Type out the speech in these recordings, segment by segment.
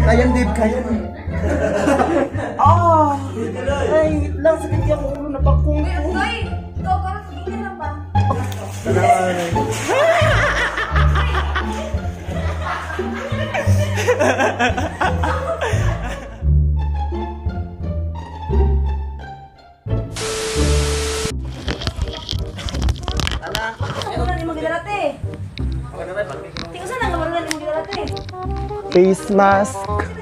Kayan, Dave, kayan. Ah! Ay, lang, sakit niya ako ulo na pagkong. Ay, ikaw ka, sige lang ba? Face mask.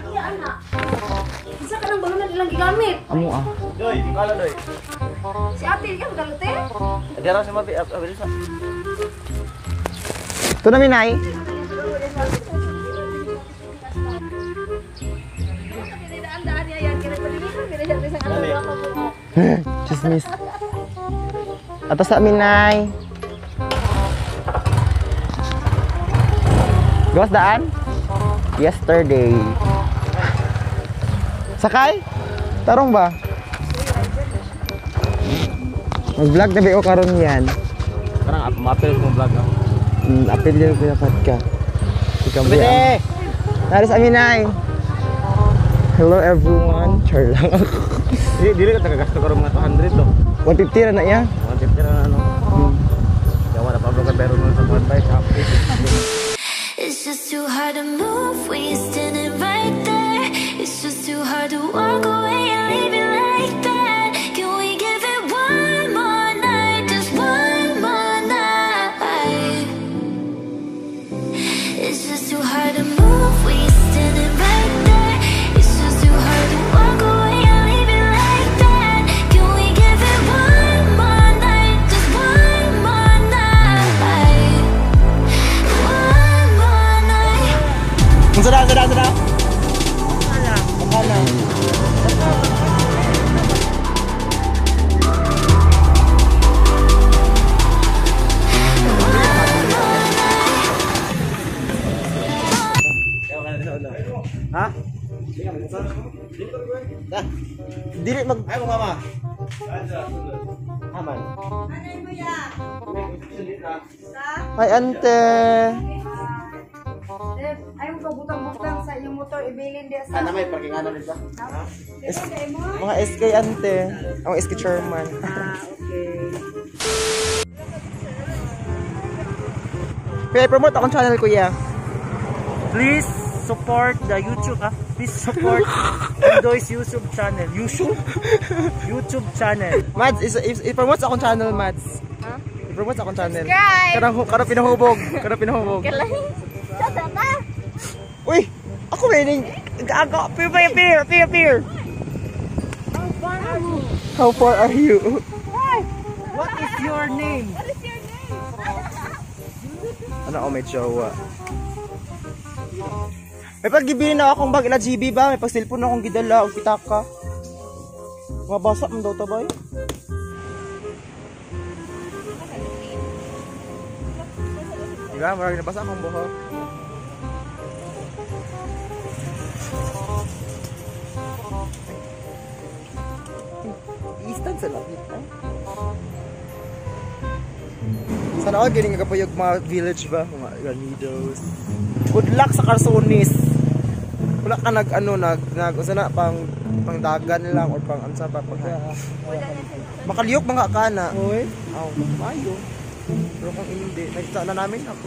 Isa ka ng balunan ilang gigamit. Amo ah. Doy, di kala doy. Si ate, ka magalote? Adi ra sa mabi, abis sa. Ito na, Minay. Chismis. Atas sa Minay. Gawas daan? Yesterday. Sakay? Tarong ba? Mag-vlog na ba o karon yan? Karang mapil mo vlog ako. Apil din pinapat ka. Ikaw ba yan? Naris Aminay. Hello everyone. Char lang ako. Dili ka tagagasto ko mga 200 to. 150 na na yan? 150 na ano. Yawa na Pablo ka pero nun sa buwan sa It's just too hard to move when you're standing right there. It's just too hard to walk away and leave it like that. Can we give it one more night, just one more night? It's just too hard to move when you're standing right there. It's just too hard to walk away and leave it like that. Can we give it one more night, just one more night? One more night. Sada. Makala. Ha? Dili mag... Ay mo mama. Aman. Anay mo ya? Ay, ante. Ayaw ka butang-butang sa iyong motor, ibilin dia sa... Ana may parking ano nito? Mga SK ante. Ang SK chairman. Okay. Kaya promote akong channel, kuya. Please support the YouTube Please support Endoy's YouTube channel. YouTube channel. Mads, i-promote akong channel, Mads. Ha? I-promote akong channel. Subscribe! Karang pinahubog. Kalay. Sada na! Uy! Ako meaning. Peer. How far are you? What is your name? Ano ako may jowa? May paggibilin na akong bag ila GB ba? May pag-cellphone na akong gidala o pitaka. Mga basa mo daw tabay. Diba? Marami na basa akong buhok. Instant sa lapit na. Sana ako galing nga po yung mga village ba? Mga Ranidos. Good luck sa Carsonis. Wala ka usa na pang dagan lang or pang ansa pa pag makaliyok mga kana. Oy. Aw, mayo. Pero kung hindi, nakita na namin ako.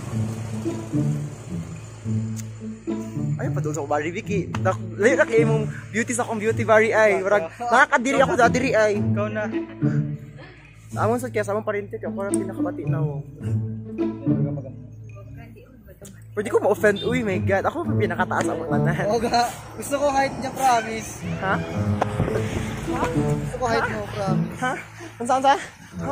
Ay, pa doon sa Bari Vicky. Layo na kayo mong beauty sa akong beauty Bari ay. Nakakadiri ako sa diri ay. Ikaw na. Amon sa kaya sa among parintik ako parang pinakabati na ako. Pwede ko ma-offend. Uy, my God. Ako pa pinakataas ang matanan. Oga, gusto ko height niya, promise. Ha? Gusto ko height mo, promise. Ha? Ansa? Ha?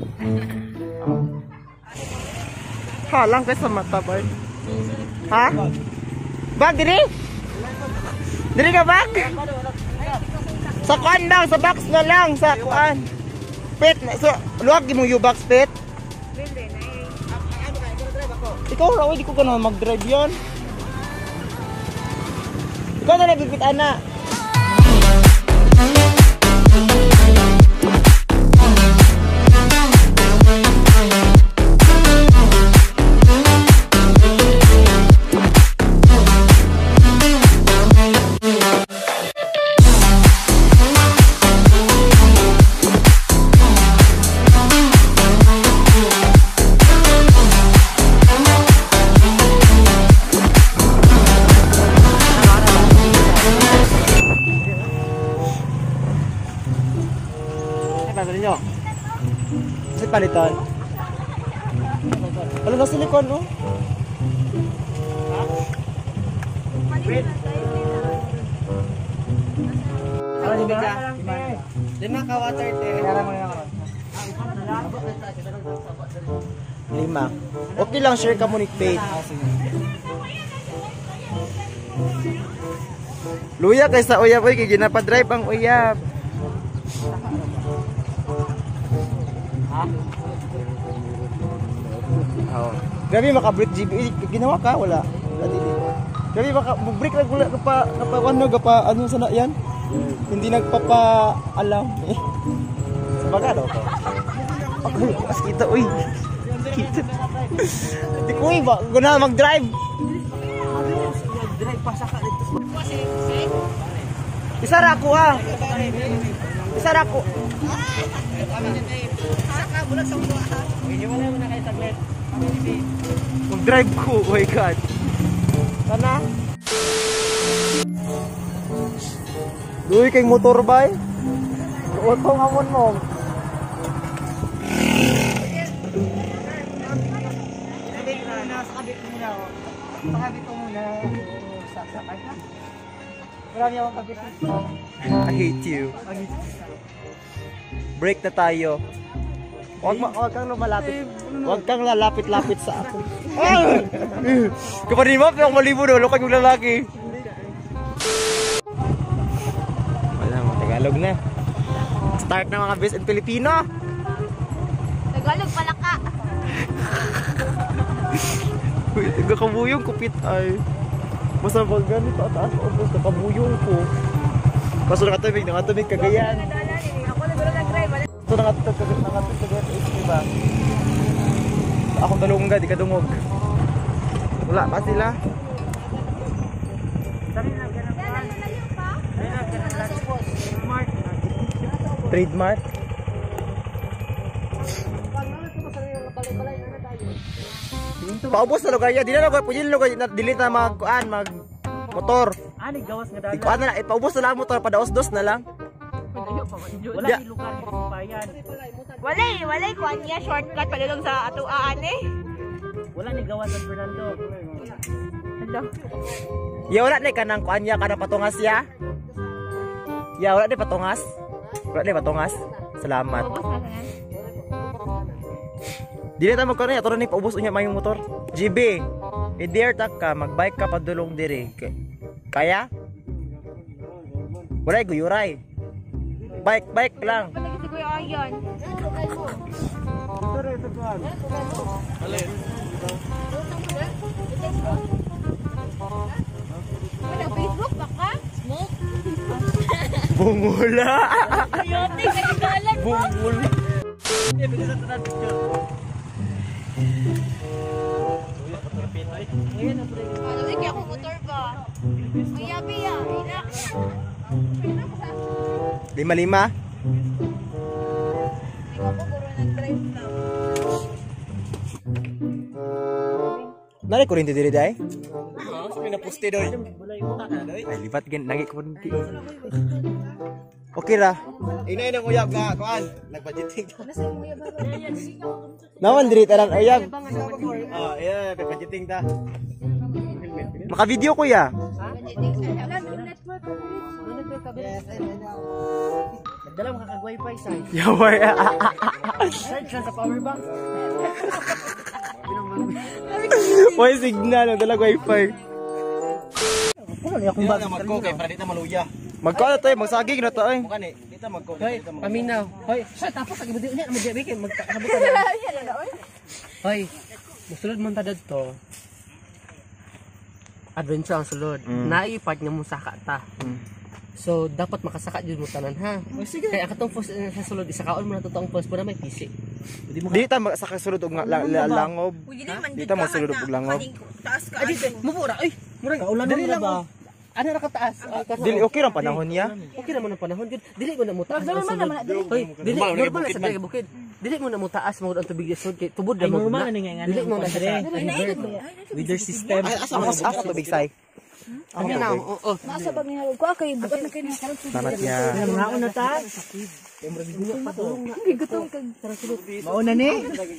Ha, lang kayo sa mata, boy. Ha? Bag, diri? Diri ka, bag? Sa kuan daw, sa box na lang, sa kuan. Pet, so, luwag mo yung box, pet. Ikaw raw, hindi ko gano'n mag-drive yun. Ikaw na nabibit, ana. palitan. Ano na silikon, no? Ano ni Bika? 5 ka water te. Kaya mo yan. 5. Okay lang, share ka mo ni Faith. Luya kay sa uyab oy kay ginapadrive ang uyab. Oh. Grabe maka-break GB ginawa ka wala. Grabe maka-break lang wala pa ano sana yan. Hindi nagpapa-alam eh. Sabaga daw ko. Ako mas kita uy. Kita. Di ko ba guna mag-drive. Drive pa sa ka dito. Isara ko ah. Isara ko. Saka bulag sa ulo ah. Hindi mo na kay taglet. Mag-drive ko, oh my god. Sana. Duy kay motor bay. Auto ngamon mo. Hindi na sakabit mo na. Sakabit mo muna sa sakay. Marami akong kabit. I hate you. Break na tayo. Huwag kang lumalapit. Huwag kang lalapit-lapit sa ako. Kapatid mo, pero malibo na. Lukag yung lalaki. Wala mo, Tagalog na. Start na mga best in Filipino. Tagalog pala ka. Uy, kabuyong kupit ay. Basta pag ganito taas o basta kabuyong ko. Basta nakatabig kagayan. Ako na gano'n nag-drive. Ito nakatabig kagayan. Diba? Ako talungga, di ka dungog. Wala pa sila. Trademark. Paubos na lugar yan. Di na lugar. Pwede lugar. Delete na mag motor. Ani gawas nga dala. Ikuan na lang. Paubos na lang motor. Padaos-dos na lang. Wala ni lugar ni bayan. Walay kuan niya shortcut palilong sa atuaan eh. Wala ni gawas San Fernando. Hello. Ya wala na kanang kuan niya kanang patungas ya. Ya wala na patungas. Wala na patungas. Salamat. Dili ta magkano ya ni paubos unya may motor. GB. I-dare ta ka magbike ka padulong diri. Kaya? Wala guyuray. Bike lang. Patagi si Kuya Ayan. Ano, Facebook ba ka? Smoke? Bungula. Yote, kaligalan mo. Bungula. Ano, hindi ako motor ba? Ang yabi ya, relax. 5-5. Hindi ko puro nag-drive lang. Nari ko rin diri day. May naposte doy. Ay lipat gen lagi ko rin. Okay ra. Inay nang uyab nga kuan, nagbudgeting. Naman diri tarang uyab. Oh, yeah, nagbudgeting ta. Maka-video ko ya. Nagdala mo kag wifi sa. Yaway. Charge sa power bank. May signal, dalag wifi. Kuno ni akong bag Magko kay para dito maluya. Magko na tayo, magsagig na to ay. Mukha ni, dito magko. Hoy, paminaw. Hoy, sa tapos sa gibudi niya magjabi kay magkabot na. Hoy, musulod man ta dadto. Adventure ang sulod. Naipart nga mo saka ta. So dapat makasaka jud mo tanan ha. Kaya katong post sa sulod isakaon mo na totoong post mo na may PC. Di ta sa kasulod og langob. Di ta masulod og langob. Taas ka. Ay, mura. Ay, mura nga ulan na ba? Ano ra ka taas? Dili okay ra panahon niya. Okay naman ang panahon jud. Dili mo na mo taas. Hoy, dili normal sa dili bukid. Dili mo na mo taas mo ang tubig isod kay tubod na mo. Dili mo na sa weather system. Asa tubig say. Ang na, oo. Nasa bag ni halog ko kay bukat na kay ni. Salamat niya. Mga una ta. Mauna ni.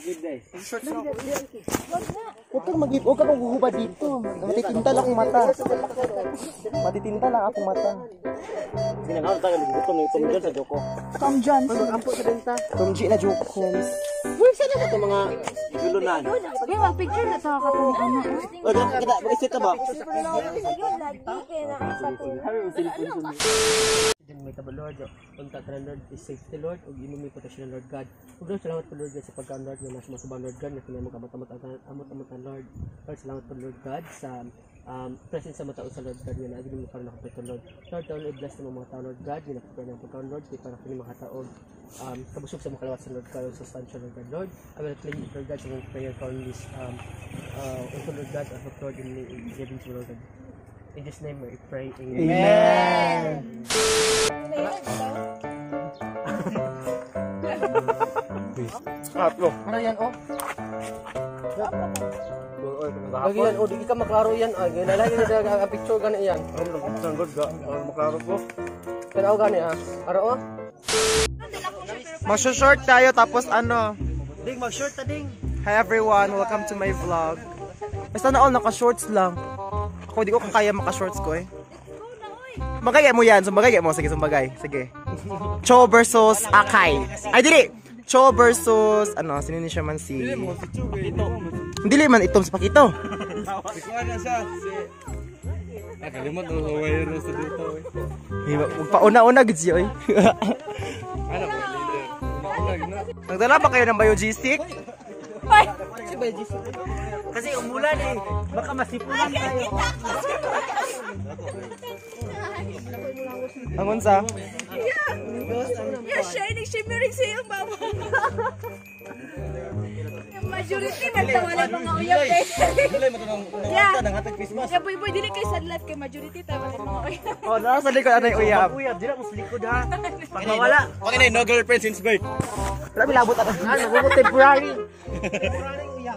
Huwag kang maghuhubad dito. Matitinta lang akong mata. Matitinta lang akong mata. Sinangawag tayo gutom ni Tom John sa Joko. Tom John. Ampo sa benta. Tom G na joke homes. Uy, sana ba 'tong mga gulunan? Sige, mag-picture na sa katong ano. Wag kita, mag-isip ka ba? May kabalord, unta ka Lord is safety Lord, ug imong protection Lord God. Ug salamat po Lord sa pagkaan Lord nga mas matubang Lord God nga kini mo amot-amot Lord. Lord salamat po Lord God sa presence sa mga tao sa Lord God nga naagin mo karon ako Lord. Lord, taon i-bless mo mga tao Lord God, nga napagkaan ang pagkaan Lord kay para kini mga tao kabusog sa mga kalawat sa Lord God sa stand Lord God. Lord, I will claim Lord God sa mga prayer on this Lord God, I hope Lord in giving to Lord God. In Jesus' name we pray. Amen. Atlo. Ano yan, oh? Lagi yan, oh, di ka maklaro yan. Ay, ginalagi na ang picture gani yan. Sanggol ga. Maklaro ko. Kaya gani, ah. Aro, oh? Mag-short tayo tapos ano. Ding, mag-short ta, ding. Hi everyone, welcome to my vlog. Basta na all naka-shorts lang. Ako di ko kaya maka-shorts ko eh. Sumbagay mo yan, sumbagay mo. Sige, sumbagay. Sige. Cho versus Akay. Ay, dili! Cho versus, ano, sino ni siya man si... Dili man itong si Pakito. Kalimot ang hawaii rin sa dito eh. Magpauna-una gud siya eh. Ano ba, leader? Una-una gina. Nagdala ba kayo ng Biogesic? Si Baji. Kasi umulan eh. Baka masipulan tayo. Ang unsa? Yeah, shining, shimmering sa iyong baba. Yung majority, magtawala mga uyab eh. Yeah. Yeah, boy, dili kay sadlat kay majority tayo mga uyab. Oh, nasa likod anay uyab. Uyab, di na mo sa likod ha. Pag mawala. Bakit na no girlfriend since birth? Wala bilabot ata. Nagugot temporary. Temporary uyab.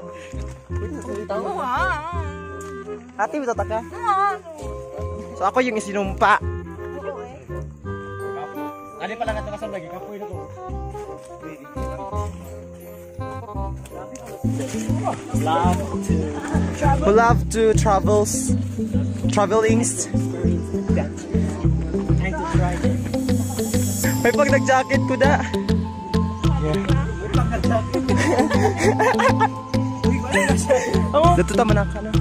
Ate, bitaw ka? So ako yung isinumpa. Ano pala nga ito kasal lagi? Kapoy na ko. Who love to travelings. May pag nag-jacket ko da. Dito tama na ka na.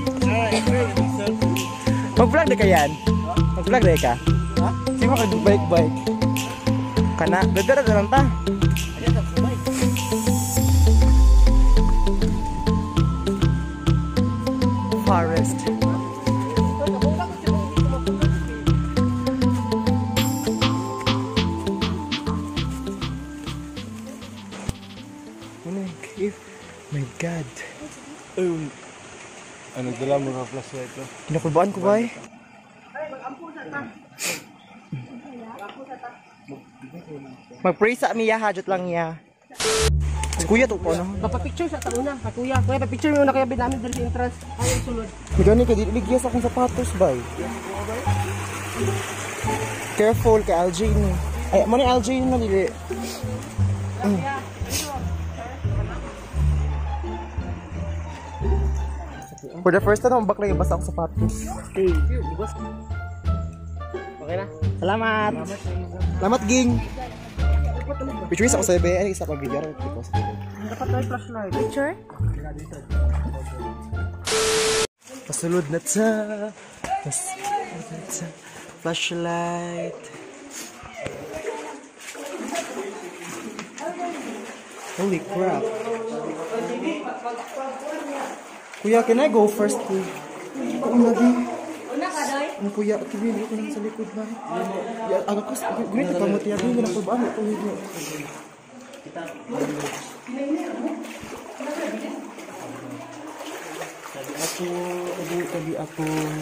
Mag-vlog na ka yan? Mag-vlog na ka? Sige mag-bike. Kana, dadara na lang ta. Forest. My God. Ano dala mo ka flashlight to? Kinakulbaan ko ba eh? Mag-pray sa Mia, hajot lang niya. Kuya to po, no? Papapicture sa tauna, kuya. Kuya, papicture mo na kaya namin dali sa entrance. Ayaw sulod. Magani ka, ligyan sa akong sapatos ba eh? Careful kay LJ ni. Ay, mo ni LJ na dili. For the first time, bakla yung basa akong sapatos. Okay, boss. Okay na? Salamat! Salamat, ging! Picture ako sa iba, ay isa pang video. Dapat tayo flashlight. Picture? Pasulod na ta. Flashlight. Holy crap. Kuya, can I go first? Ang lagi. Ang kuya, kibili ko lang sa likod ba? Aga ko, ganito pa mo tiyabi, hindi na po ba? Ito video. Sabi ako.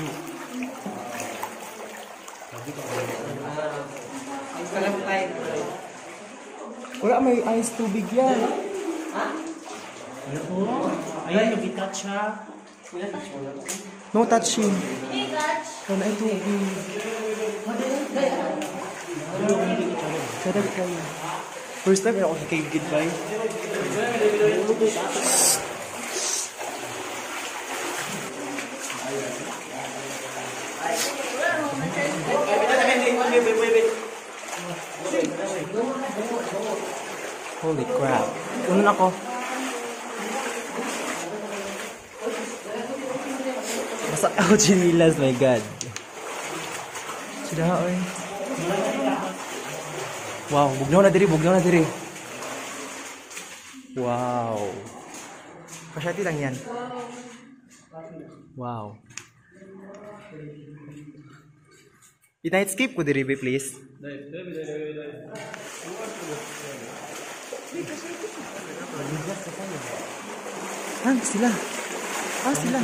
Wala, may ice tubig yan. Ayan, nag-touch ha. No touching. Wala ay tubig. Sada kayo. First time ako kay goodbye. Holy crap. Una ako. Basak ako chinilas, my god. Sudah oy. Wow, bugnaw na diri. Wow. Pasyati lang yan. Wow. I-night skip ko diri, please. Sila. Sila.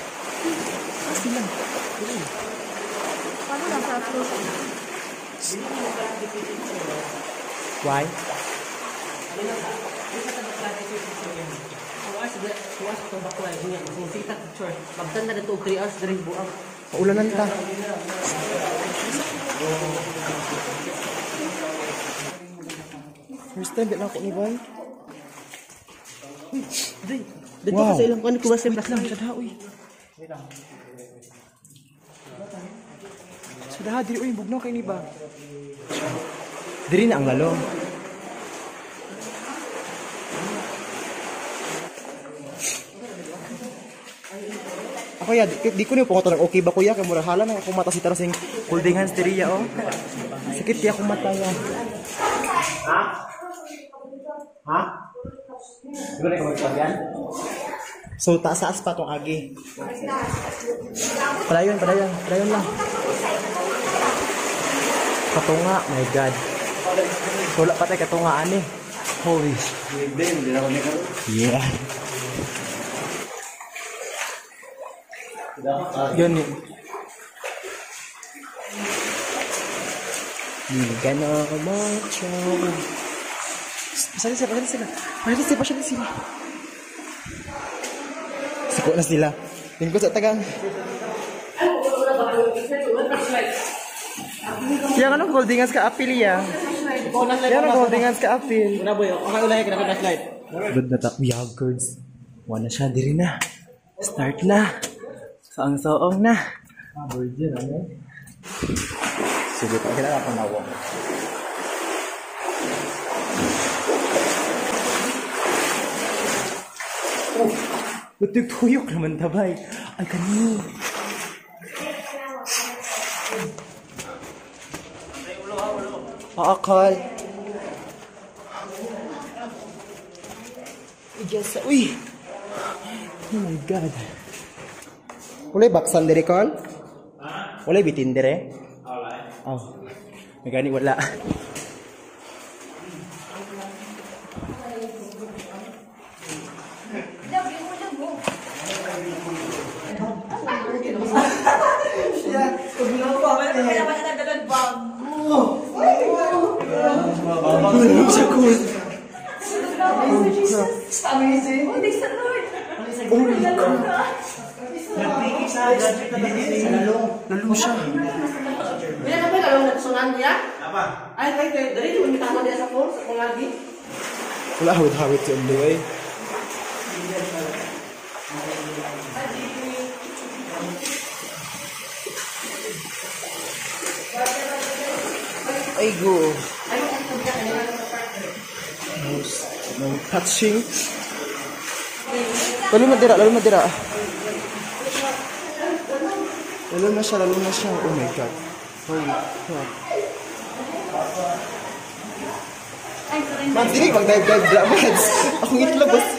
Paano lang sa flow? Why? Magtanda na ito 3 hours dari buang. Paulanan ta. First time din ako ni Boy. Dito Wow. sa ilang kuan ko ba sa Lang, sada uy. Sada diri uy, bugnaw kay ni ba? Diri na ang lalong. Ako ya, di ko niyo pungo okay ba kuya kay murag hala na akong mata si tarasing holding hands diri ya oh. Sakit ya akong mata ya. Ha? Dili ko magsabihan. So taas pa tong agi. Padayon lang. Katunga, my god. Wala patay katungaan eh. Holy. Yeah. Yun eh. Hindi ka na kamacho. Pasali sila. Siko na sila. Tingko sa tagang. Yang ano holdingan ka apil ya. Yang ano holdingan ka apil. Una boy, okay ulay ka na slide. Good na tak yaggers. Wala siya diri na. Start na. Saang-saong na. Virgin ano? Sige pa kailangan ako nawa. Betul tuyok naman tabay. Ay kanino. Akal. Ijasa. Uy. Oh my god. Ulay baksan diri kon? Ulay bitin dire? Wala. Oh. Magani wala. Lalong siya. Bila ka ba lalong nagsunan niya? Apa? Ay, dari itu minta mo dia sa phone sa lagi. Wala hawit-hawit si Undo eh. Ay go. No touching. Lalu madira. Lalo na siya. Oh my god. Holy crap. Dili mag-dive mads. Akong itlog bas.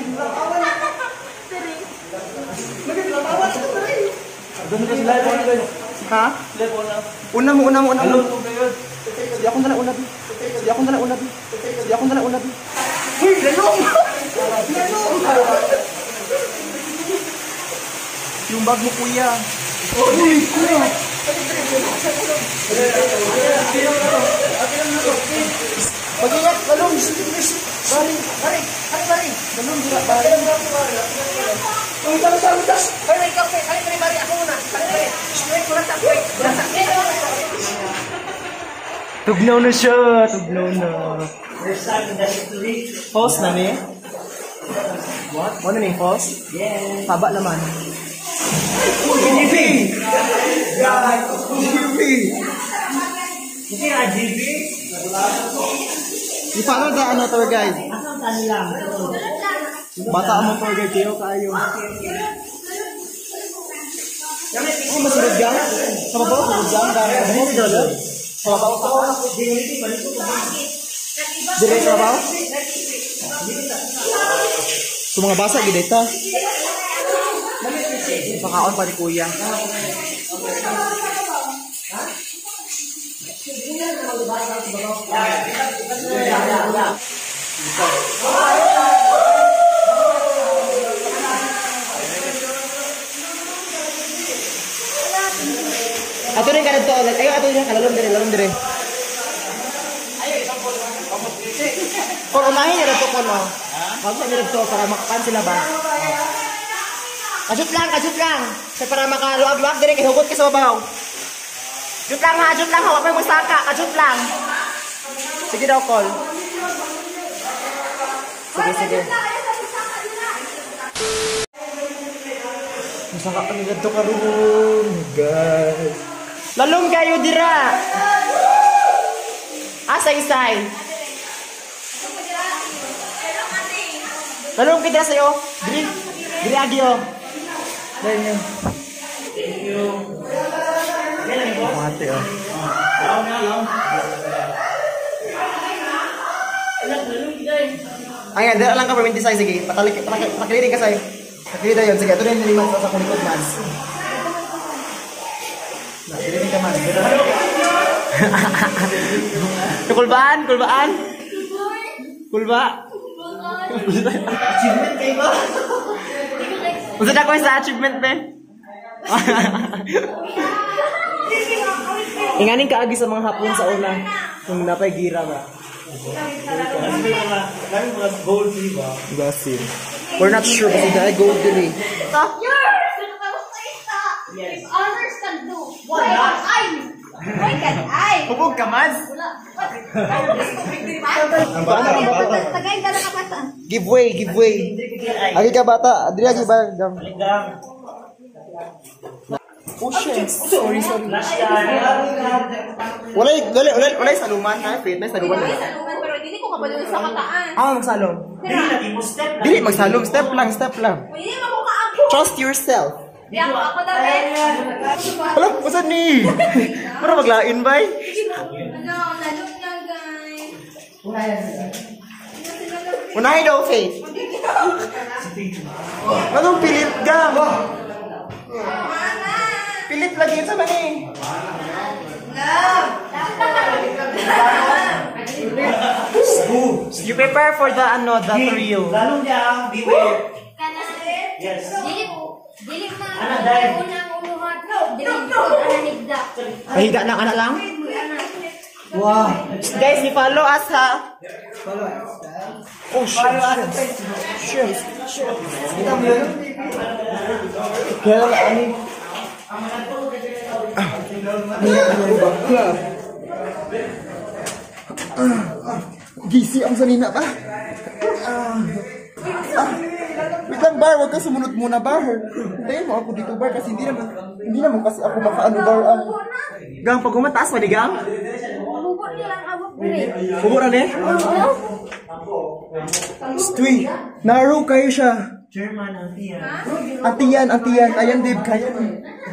Ha? Una mo. Di ako na una bi. Uy, lalong! Yung bag mo kuya. Uy, kuya! Mag-ingat, lalong! Bari! Lalong, dira, bari! Uy, talas! Bari, ikaw, bari, ako muna! Bari! Straight ko na sa Tugnaw na siya. Tugnaw na. False na ni? What? Ano na yung false? Yeah. Taba naman. GP! GP! Hindi nga, GB. Di pa na ano tour guide? Bata mo tour guide kayo kayo. Oh, masunod ka? Sama ba? Masunod ka? Sama ba? Direct ka ba? So mga basa, gideta. Pakaon pa ni kuya. Ato rin ka na to. Ayo, ato rin ka. Lalong dire. Kung umahin nila to ko, no? Magsa nila to para makakan sila ba? Kajut lang. Kaya para makaluag-luag dire, hugot ka sa babaw. Jut lang ha. Huwag mo yung masaka. Kajut lang. Sige daw, call. Sige. Masaka kami ganito karoon. Guys. Lalong kayo dira. Asay-say. Lalong kita sa'yo. Diri agyo. Dahil nyo. Thank you. Mati oh. Ayan, dala lang ka for 26. Sige, pakilirin ka sa'yo. Pakilirin yun. Sige, ito rin niliman sa kulikod man. Pakilirin ka man. Kulbaan? Kulba? Achievement kayo ba? Usad ako sa achievement, be? Inganing kaagi sa mga hapon sa una. Kung napay gira ba? Kami mga gold, di ba? Basin. We're not sure kasi dahil gold din eh. If others can do, why can't I? Hubog ka man? Tagay ka na kapasa. Give way. Agi ka bata. Adri agi ba? Oh shit. Sorry. Walay saluman ha? Fitness saluman na. Pero hindi ko kapalun sa kataan. Magsalom. Dili magsalom. Step lang. Hindi mo kaako. Trust yourself. Di ako dali. Alam, usad ni. Para maglain ba? Lalong lang guys. Unahin daw, Faith. Anong pilit ka? Pilit lagi sa mani. You prepare for the thrill. Lalong niya, beware. Yes. Dili na unang uluhat. Dili ananigda. Pahiga na ka na lang? Wow. Guys, follow us ha. Oh shit. Kita mo yun? Kaya ano? Gisi ang salina pa. Wait lang bar, huwag ka sumunod muna bar. Hintayin mo ako dito bar kasi hindi naman kasi ako makaano bar ang gang pag umataas pa di gang? Bubot nilang abot dire. Bubot na eh? Stui, naro kayo siya. German, Antiyan. Antiyan. Ayan, Dave, kaya na.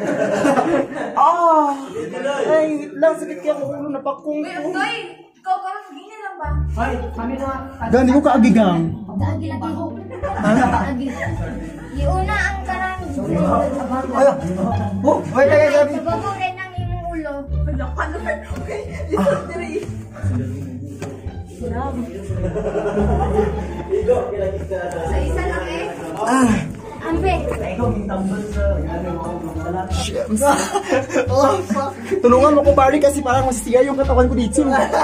Ay, wait lang, sakit kaya ako ulo, napakong ko. Ikaw ka ganyan lang ba? Ay, kami na. Gandi ko kaagigang. Dagi lagi ho. Dagi. Iuna ang karang. Ay, oh, wait, kaya sabi. Bago rin ang imong ulo. Sa isa lang eh. Ampe. Shems. Oh, fuck. Tulungan mo ko, Barry, kasi parang masisiya yung katawan ko dito.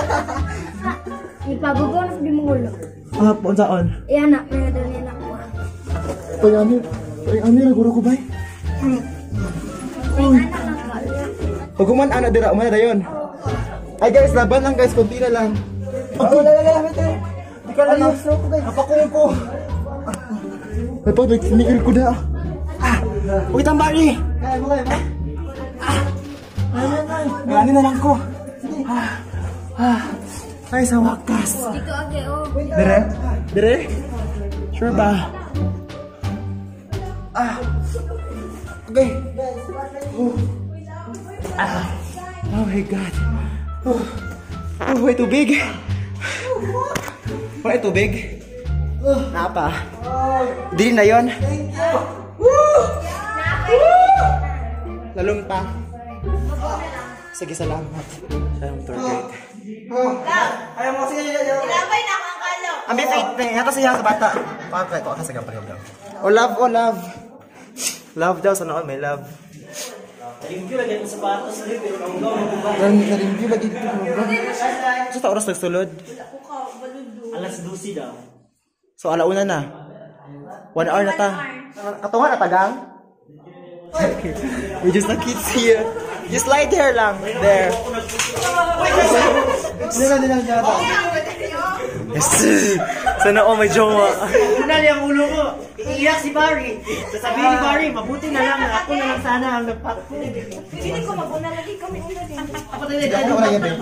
Ipabugo na sa imong ulo. Pon saan? Iyan na, pero doon yan ako. Pag-amir, naguro ko ba? May anak lang ka. Pag uman, ana, dira, umana na yun. Ay guys, laban lang guys, konti na lang. Wala. Di ka lang stroke guys. Napakung ko. Ay pa, sinigil ko na. Uy, tambari. Kaya mo. Gani na lang ko. Ay, sa wakas. Dito age oh. Dire? Sure ba? Okay. Oh my God. May tubig. May tubig. Napa? Di na yun. Lalong pa. Sige, salamat. Salamat, tour guide. Ayaw mo kasi Ilabay na ang kalo. ang bifit, hata siya sa bata. Pakay ko kasi gapal daw. Oh love, oh love. Love daw sana all may love. Review lagi ang sapatos dito. Na-review lagi dito. Sa oras nagsulod. Alas 12 daw. So alauna na. 1 hour na ta. Katunga na tagang. We just the kids here. Just slide there lang. There. Dila jata. Yes. Sana all may jowa. Kunali ang ulo ko. Iiyak si Barry. Sasabihin ni Barry, mabuti na lang. Ako na lang sana ang nagpakpo. Hindi ko maguna lagi kami una din. Ako talaga. Wala yan.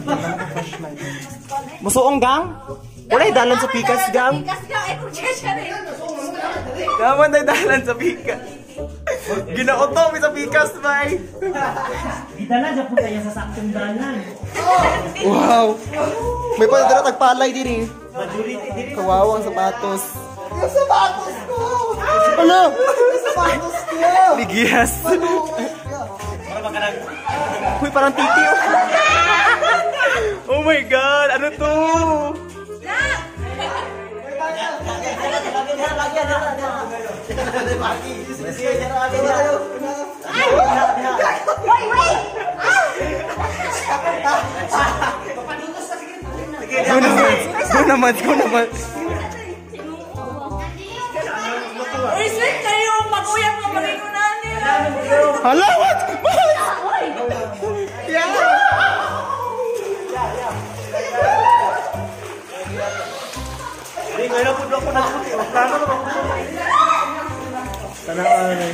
Musuong gang? Wala yung dalan sa pikas gang. Pikas ka ay kung siya rin. Naman tayo dalan sa pikas. Ginaoto mi sa pikas, bay. Dala dyan po kaya sa saktong dalan. Wow. May pala tagpalay din eh. Majority din. Kawawang sapatos. Yung sapatos ko! Ano? Yung sapatos ko! Ligiyas. Para makanag. Uy, parang titi. Oh my God! Ano to? Go naman. Uy, sweet kayo. Mag-uyang mga maringunan nila. Hala, what? Yeah! Hindi, ngayon po ako na. Plano naman ko. Tanaan.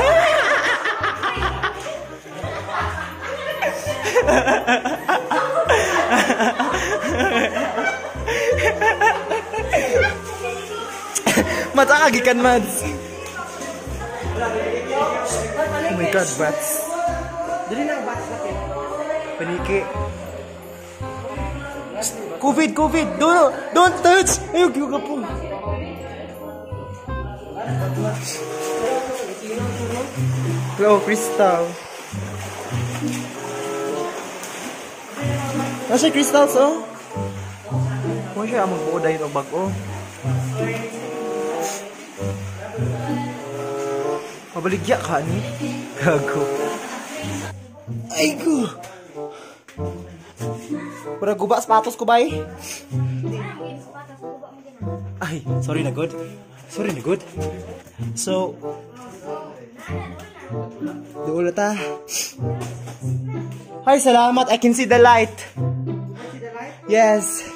Mata kagikan, Mads. Oh my God, bats. Dali na ang bats natin. Paniki. COVID! Don't touch! Ayun, ka po. Hello, Crystal. Nasa crystals, oh. Kung siya magbuo dahil o bag-o. Mabaligya ka ni? Gago. Ay ko. Pura guba sapatos ko bay. Ay, sorry na good. So, doon na ta. Hi, salamat. I can see the light. Yes.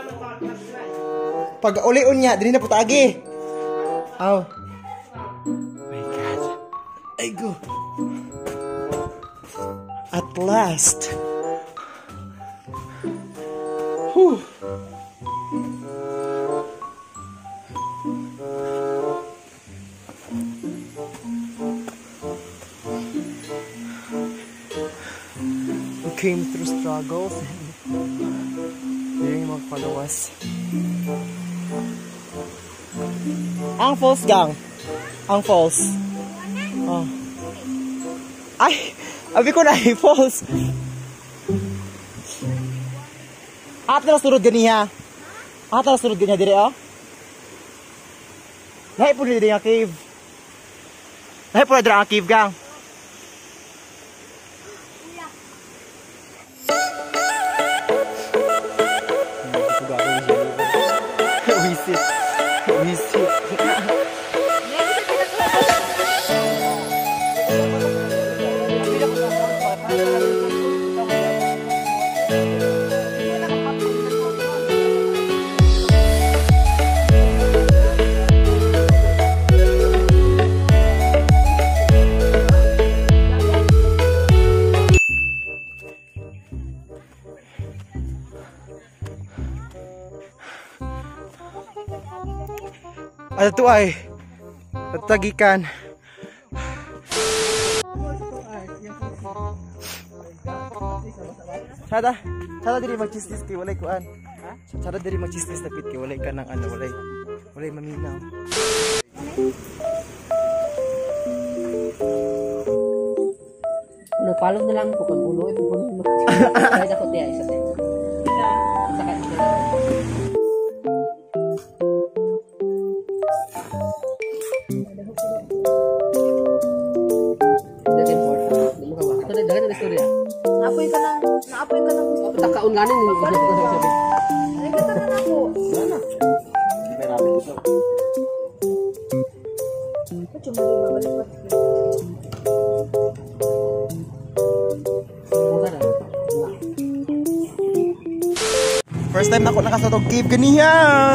Pag uli-un niya, dili na po tagi. Oh. My God. Ay go. At last. Whew. We came through struggles during magpalawas. Ang falls gang. Ang falls. Oh. Ay! Abi ko na falls. Ata na surod ganiya. Dire oh. Lahi po dire nga cave. Lahi po dire nga cave gang. Visit. Ano to ay? Tagikan. Sada diri magchistis kay walay kuan. Ha? Sada diri magchistis tapit kay walay ka nang ano, walay maminaw. Nagpalog na lang po kung ulo ito po mo. Kaya ako diya isa tayo. Saka ito. That's important. Hindi mo ka ba? Ito na dagan na istorya. Naapoy ka ng Takaon nga nin. Ay, kata na ako. May ramen dito. Cuma babalik pa. First time na ako nakasatog cave ganiya.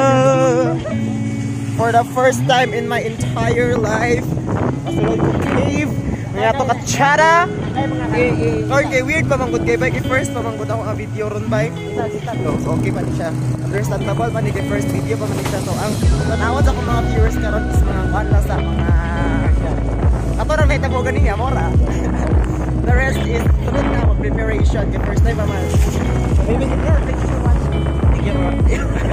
For the first time in my entire life, kasulod ko cave. May ato ka tsara. Okay, weird pa manggod kay Bike. First pa manggod ako nga video ron Bike. So okay pa ni siya. Understandable pa ni kay first video pa man ni siya. So ang tanawad ako mga viewers karon is mga kanla sa mga ato na may tabo ganiya mora. The rest is tunod na mag preparation kay first time pa man. Maybe yeah, thank you so much. Thank you.